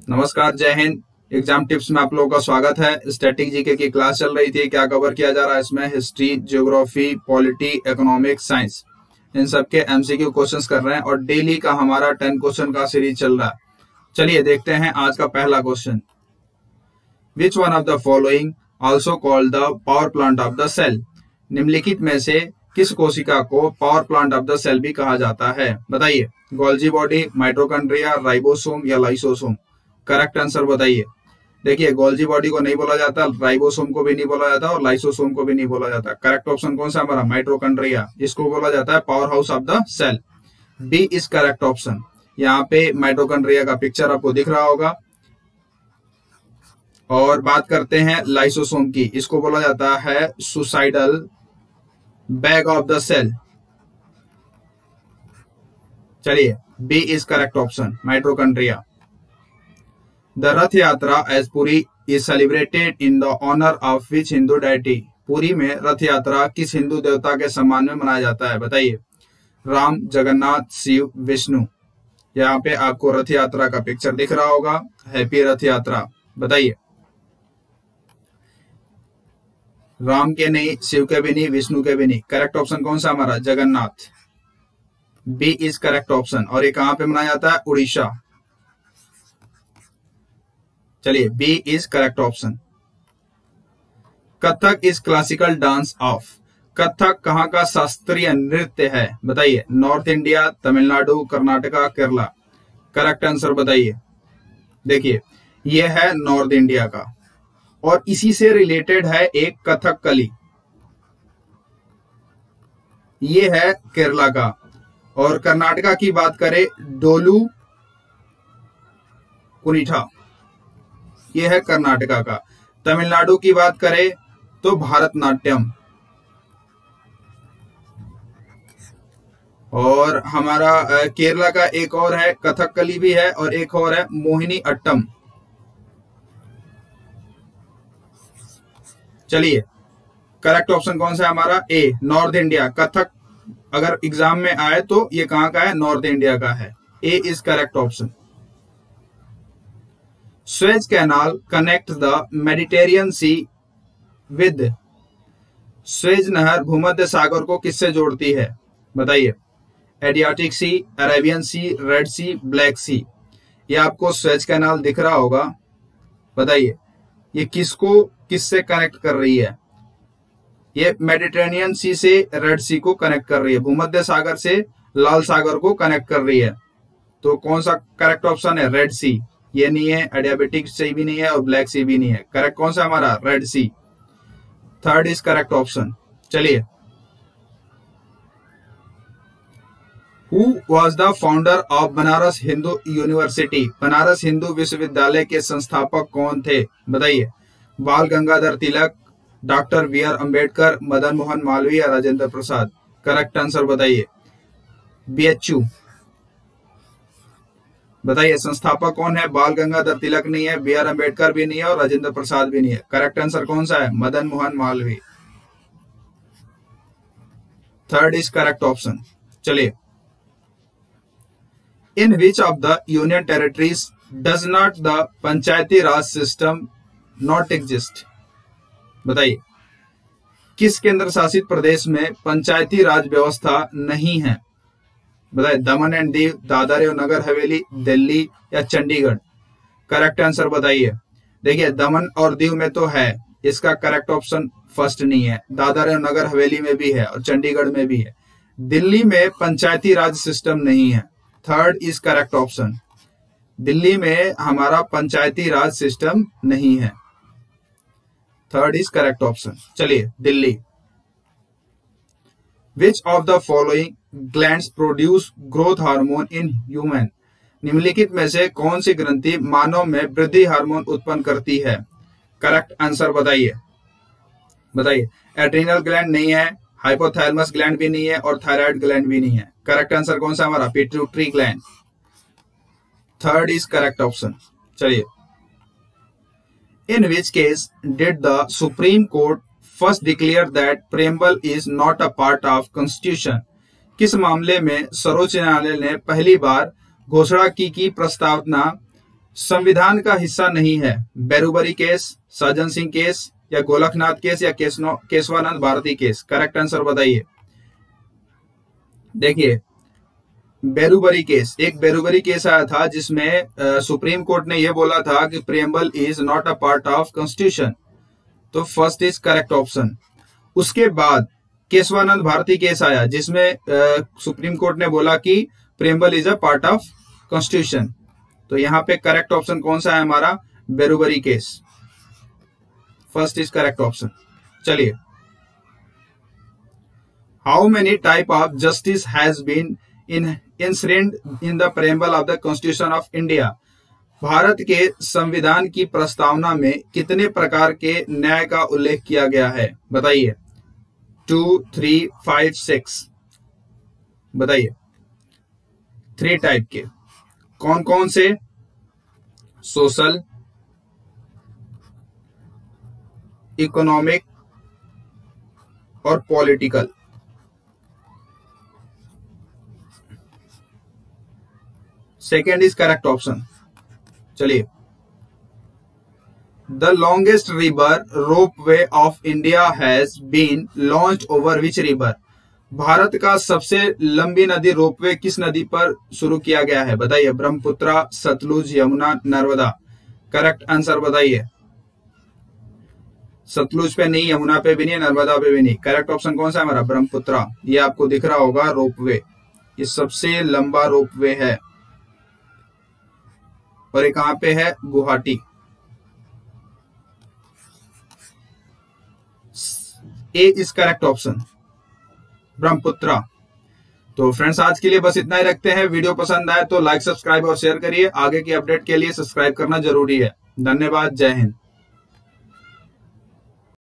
नमस्कार, जय Hind. Exam tips में आप लोगों का स्वागत है। स्टैटिक जीके की क्लास चल रही थी। क्या कवर किया जा रहा है इसमें? History, geography, polity, economics, science, इन सब के एमसीक्यू क्वेश्चंस कर रहे हैं और डेली का हमारा 10 क्वेश्चन का सीरीज चल रहा है। चलिए देखते हैं आज का पहला question. Which one of the following also called the power plant of the cell? निम्नलिखित में से किस कोशिका को power plant of the cell भी कहा जाता है? बताइए। गोल्जी बॉडी, माइटोकॉन्ड्रिया, राइबोसोम या लाइसोसोम? करेक्ट आंसर बताइए। देखिए, गोल्जी बॉडी को नहीं बोला जाता, राइबोसोम को भी नहीं बोला जाता और लाइसोसोम को भी नहीं बोला जाता। करेक्ट ऑप्शन कौन सा हमारा? माइटोकॉन्ड्रिया। इसको बोला जाता है power house of the cell. B is correct option. यहाँ पे माइटोकॉन्ड्रिया का पिक्चर आपको दिख रहा होगा। और बात करते हैं लाइसोसोम की। इसको बोला जाता है suicidal bag of the cell. चलिए, B is correct option, mitochondria. The Rath यात्रा as Puri is celebrated in the honor of which Hindu deity? Puri में रथ यात्रा किस हिंदू देवता के सम्मान में मनाया जाता है? बताइए। राम, जगन्नाथ, शिव, विष्णु? यहाँ पे आपको रथ यात्रा का पिक्चर दिख रहा होगा। हैप्पी रथ यात्रा। बताइए। राम के नहीं, शिव के भी नहीं, विष्णु के भी नहीं। करेक्ट ऑप्शन कौन सा हमारा? Jagannath. B is correct option. और ये कहां पे मनाया जाता है? उड़ीसा। चलिए, B is correct option. Kathak is classical dance of? Kathak कहाँ का शास्त्रीय नृत्य है? बताइए। North India, Tamil Nadu, Karnataka, Kerala? Correct answer बताइए। देखिए, यह है नॉर्थ इंडिया का और इसी से रिलेटेड है एक कथकली। ये है केरला का। और कर्नाटका की बात करें, डोलू कुनिठा, यह है कर्नाटका का। तमिलनाडु की बात करें तो भारतनाट्यम। और हमारा केरला का एक और है, कथकली भी है और एक और है मोहिनी अट्टम। चलिए, करेक्ट ऑप्शन कौन सा है हमारा? ए, नॉर्थ इंडिया। कथक अगर एग्जाम में आए तो ये कहां का है? नॉर्थ इंडिया का है। A is correct option. Suez canal connect the Mediterranean sea with? Suez नहर भूमध्य सागर को किससे जोड़ती है? बताइए। Adriatic sea, Arabian sea, red sea, black sea? ये आपको स्वेज कैनाल दिख रहा होगा। बताइए, ये किसको किससे कनेक्ट कर रही है? ये मेडिटेरेनियन सी से रेड सी को कनेक्ट कर रही है। भूमध्य सागर से लाल सागर को कनेक्ट कर रही है। तो कौन सा करेक्ट ऑप्शन है? Red sea. ये नहीं है, एडियाबेटिक सी भी नहीं है और ब्लैक सी भी नहीं है। करेक्ट कौन सा हमारा? Red sea. Third is correct option. चलिए, who was the founder of Banaras Hindu university? Banaras Hindu विश्वविद्यालय के संस्थापक कौन थे? बताइए। Bal Gangadhar Tilak, doctor B R Ambedkar, Madan Mohan Malviya या राजेंद्र प्रसाद? करेक्ट आंसर बताइए। बीएचयू। बताइए, संस्थापक कौन है? बाल गंगाधर तिलक नहीं है, बी आर अम्बेडकर भी नहीं है और राजेंद्र प्रसाद भी नहीं है। करेक्ट आंसर कौन सा है? Madan Mohan Malviya. Third is correct option. चलिए, in which of the union territories does not the panchayati raj system not exist? बताइए। किस केंद्र शासित प्रदेश में पंचायती राज व्यवस्था नहीं है? बताइए। दमन एंड दीव, दादर और नगर हवेली, दिल्ली या चंडीगढ़? करेक्ट आंसर बताइए। देखिए, दमन और दीव में तो है, इसका करेक्ट ऑप्शन फर्स्ट नहीं है। दादर और नगर हवेली में भी है और चंडीगढ़ में भी है। दिल्ली में पंचायती राज सिस्टम नहीं है। Third is correct option. Delhi में हमारा पंचायती राज सिस्टम नहीं है। Third is correct option. चलिए, Delhi. Which of the following glands produce growth hormone in human? निम्नलिखित में से कौन सी ग्रंथि मानव में वृद्धि हार्मोन उत्पन्न करती है? करेक्ट आंसर बताइए। बताइए। एड्रिनल ग्लैंड नहीं है, हाइपोथैलेमस ग्लैंड भी नहीं है और थायराइड ग्लैंड भी नहीं है। करेक्ट आंसर कौन सा हमारा? Pituitary gland. Third is correct option. चलिए, in which case did the supreme court first declare that preamble is not a part of constitution? किस मामले में सर्वोच्च न्यायालय ने पहली बार घोषणा की प्रस्तावना संविधान का हिस्सा नहीं है? बेरुबरी केस, सज्जन सिंह केस, या गोलकनाथ केस, या Keshavananda Bharati case? Correct answer बताइए। देखिए, बेरुबरी केस, एक बेरुबरी केस आया था जिसमें सुप्रीम कोर्ट ने यह बोला था कि preamble is not a part of constitution, तो फर्स्ट इज करेक्ट ऑप्शन। उसके बाद केशवानंद भारती केस आया जिसमें सुप्रीम कोर्ट ने बोला कि preamble is a part of constitution, तो यहां पे करेक्ट ऑप्शन कौन सा है हमारा? Berubari case, first is correct option. चलिए, how many type of justice has been inserted in the preamble of the constitution of India? Bharat के संविधान की प्रस्तावना में कितने प्रकार के न्याय का उल्लेख किया गया है? बताइए। 2, 3, 5, 6 बताइए। 3 टाइप के, कौन कौन से? सोशल, इकोनॉमिक और political. Second is correct option. चलिए, the longest river ropeway of India has been launched over which river? भारत का सबसे लंबी नदी रोपवे किस नदी पर शुरू किया गया है? बताइए। ब्रह्मपुत्र, सतलुज, यमुना, नर्मदा? करेक्ट आंसर बताइए। सतलुज पे नहीं, यमुना पे भी नहीं, नर्मदा पे भी नहीं। करेक्ट ऑप्शन कौन सा है हमारा? ब्रह्मपुत्र। ये आपको दिख रहा होगा रोपवे, ये सबसे लंबा रोपवे है और ये कहां पे है? Guwahati. A is correct option, Brahmaputra. तो फ्रेंड्स, आज के लिए बस इतना ही रखते हैं। वीडियो पसंद आए तो लाइक, सब्सक्राइब और शेयर करिए। आगे की अपडेट के लिए सब्सक्राइब करना जरूरी है। धन्यवाद। जय हिंद।